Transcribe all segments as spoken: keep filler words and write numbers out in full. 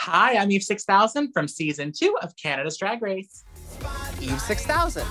Hi, I'm Eve six thousand from season two of Canada's Drag Race. Eve six thousand.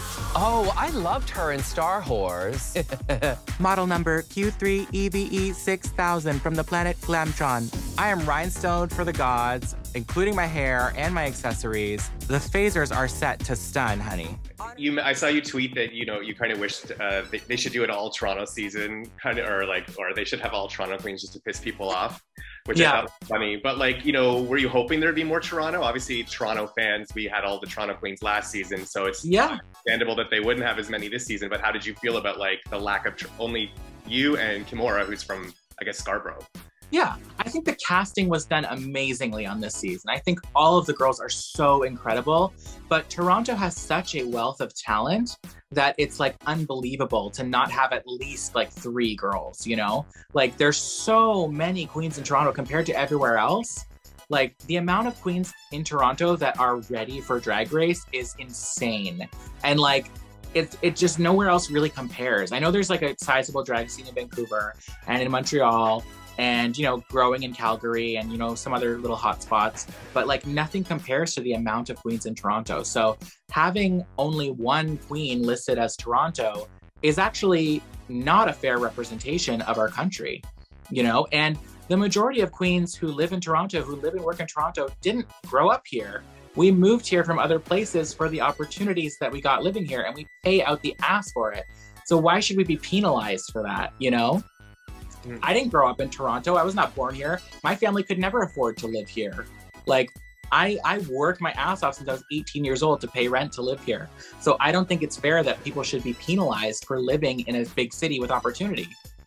Oh, I loved her in Star Wars. Model number Q three E V E six thousand from the planet Glamtron. I am rhinestoned for the gods, including my hair and my accessories. The phasers are set to stun, honey. You, I saw you tweet that, you know, you kind of wished uh, they, they should do an all Toronto season, kind of, or like, or they should have all Toronto queens just to piss people off, which yeah. I thought was funny. But like, you know, were you hoping there'd be more Toronto? Obviously, Toronto fans, we had all the Toronto queens last season, so it's yeah. understandable that they wouldn't have as many this season. But how did you feel about like the lack of tr only you and Kimora, who's from, I guess, Scarborough? Yeah, I think the casting was done amazingly on this season. I think all of the girls are so incredible, but Toronto has such a wealth of talent that it's like unbelievable to not have at least like three girls, you know? Like there's so many queens in Toronto compared to everywhere else. Like the amount of queens in Toronto that are ready for Drag Race is insane. And like, It, it just nowhere else really compares. I know there's like a sizable drag scene in Vancouver and in Montreal and, you know, growing in Calgary and, you know, some other little hot spots, but like nothing compares to the amount of queens in Toronto. So having only one queen listed as Toronto is actually not a fair representation of our country, you know? And the majority of queens who live in Toronto, who live and work in Toronto, didn't grow up here. We moved here from other places for the opportunities that we got living here, and we pay out the ass for it. So why should we be penalized for that, you know? Mm. I didn't grow up in Toronto. I was not born here. My family could never afford to live here. Like, I, I worked my ass off since I was eighteen years old to pay rent to live here. So I don't think it's fair that people should be penalized for living in a big city with opportunity.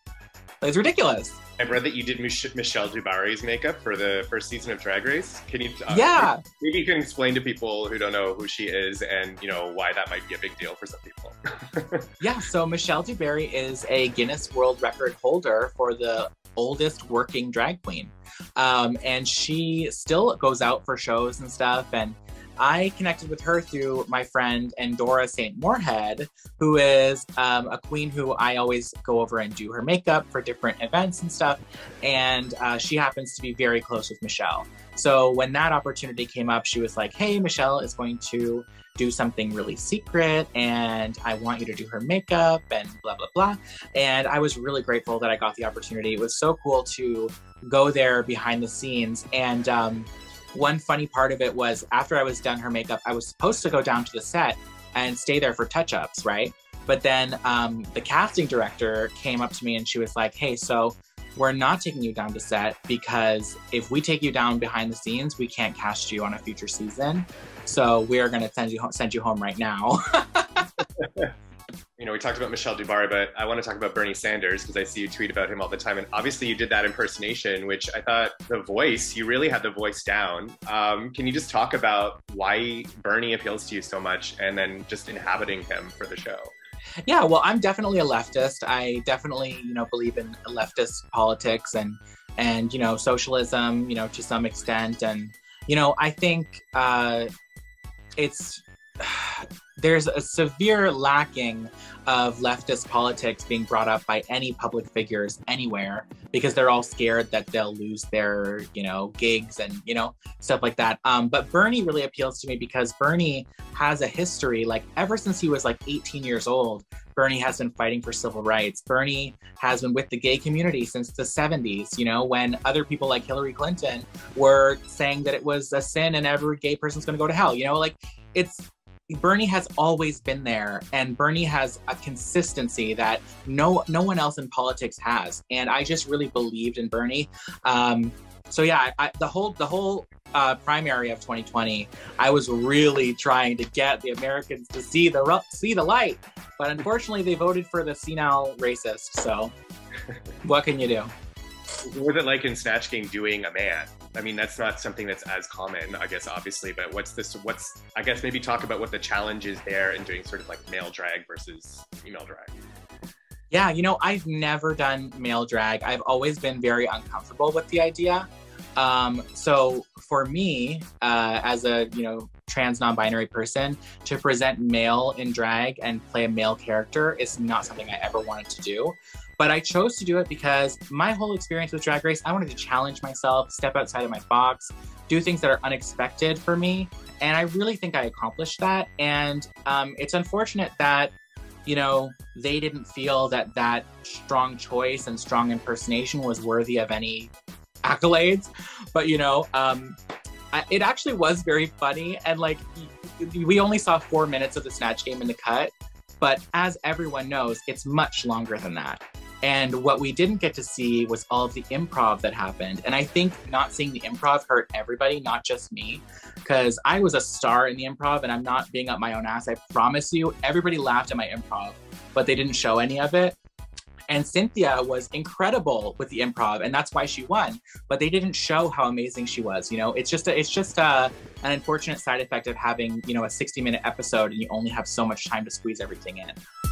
It's ridiculous. I've read that you did Mich Michelle Dubari's makeup for the first season of Drag Race. Can you? Uh, yeah. Maybe you can explain to people who don't know who she is and, you know, why that might be a big deal for some people. Yeah. So Michelle Dubari is a Guinness World Record holder for the oldest working drag queen, um, and she still goes out for shows and stuff. And I connected with her through my friend Endora Saint Moorhead, who is um, a queen who I always go over and do her makeup for different events and stuff. And uh, she happens to be very close with Michelle. So when that opportunity came up, she was like, hey, Michelle is going to do something really secret and I want you to do her makeup and blah, blah, blah. And I was really grateful that I got the opportunity. It was so cool to go there behind the scenes. And um, one funny part of it was after I was done her makeup, I was supposed to go down to the set and stay there for touch-ups, right? But then um, the casting director came up to me and she was like, hey, so we're not taking you down to set because if we take you down behind the scenes, we can't cast you on a future season. So we're gonna send you, send you home right now. You know, we talked about Michelle Dubari, but I want to talk about Bernie Sanders because I see you tweet about him all the time. And obviously you did that impersonation, which I thought the voice, you really had the voice down. Um, can you just talk about why Bernie appeals to you so much and then just inhabiting him for the show? Yeah, well, I'm definitely a leftist. I definitely, you know, believe in leftist politics and, and, you know, socialism, you know, to some extent. And, you know, I think uh, it's, there's a severe lacking of leftist politics being brought up by any public figures anywhere because they're all scared that they'll lose their, you know, gigs and, you know, stuff like that. Um, but Bernie really appeals to me because Bernie has a history, like ever since he was like eighteen years old, Bernie has been fighting for civil rights. Bernie has been with the gay community since the seventies, you know, when other people like Hillary Clinton were saying that it was a sin and every gay person's gonna go to hell, you know, like it's, Bernie has always been there, and Bernie has a consistency that no no one else in politics has. And I just really believed in Bernie. Um, so yeah, I, the whole the whole uh, primary of twenty twenty, I was really trying to get the Americans to see the see the light, but unfortunately they voted for the senile racist. So what can you do? What was it like in Snatch Game doing a man? I mean, that's not something that's as common, I guess, obviously, but what's this, what's, I guess maybe talk about what the challenge is there in doing sort of like male drag versus female drag. Yeah, you know, I've never done male drag. I've always been very uncomfortable with the idea. Um, so for me, uh, as a, you know, trans non-binary person, to present male in drag and play a male character is not something I ever wanted to do. But I chose to do it because my whole experience with Drag Race, I wanted to challenge myself, step outside of my box, do things that are unexpected for me. And I really think I accomplished that. And um, it's unfortunate that, you know, they didn't feel that that strong choice and strong impersonation was worthy of any accolades. But, you know, um, I, it actually was very funny. And like, we only saw four minutes of the Snatch Game in the cut. But as everyone knows, it's much longer than that. And what we didn't get to see was all of the improv that happened. And I think not seeing the improv hurt everybody, not just me, because I was a star in the improv and I'm not being up my own ass. I promise you, everybody laughed at my improv, but they didn't show any of it. And Cynthia was incredible with the improv, and that's why she won. But they didn't show how amazing she was. You know, it's just a, it's just a, an unfortunate side effect of having, you know, a sixty minute episode and you only have so much time to squeeze everything in.